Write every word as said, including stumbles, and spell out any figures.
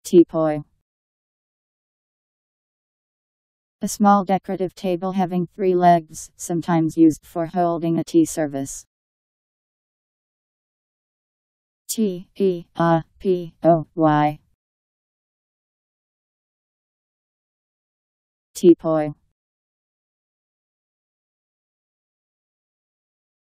Teapoy. A small decorative table having three legs, sometimes used for holding a tea service. T E A P O Y. Teapoy.